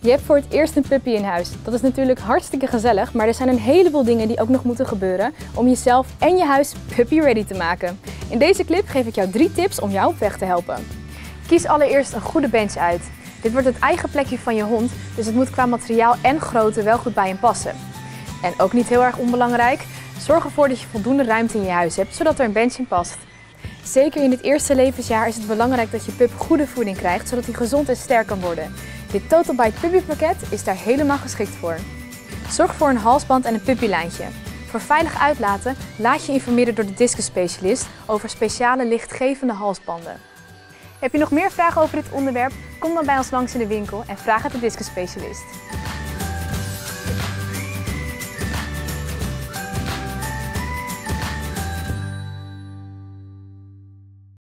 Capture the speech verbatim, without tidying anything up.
Je hebt voor het eerst een puppy in huis. Dat is natuurlijk hartstikke gezellig, maar er zijn een heleboel dingen die ook nog moeten gebeuren om jezelf en je huis puppy ready te maken. In deze clip geef ik jou drie tips om jou op weg te helpen. Kies allereerst een goede bench uit. Dit wordt het eigen plekje van je hond, dus het moet qua materiaal en grootte wel goed bij hem passen. En ook niet heel erg onbelangrijk, zorg ervoor dat je voldoende ruimte in je huis hebt, zodat er een bench in past. Zeker in het eerste levensjaar is het belangrijk dat je pup goede voeding krijgt, zodat hij gezond en sterk kan worden. Dit Total Bite Puppy pakket is daar helemaal geschikt voor. Zorg voor een halsband en een puppylijntje. Voor veilig uitlaten laat je informeren door de discusspecialist over speciale lichtgevende halsbanden. Heb je nog meer vragen over dit onderwerp? Kom dan bij ons langs in de winkel en vraag het de discusspecialist.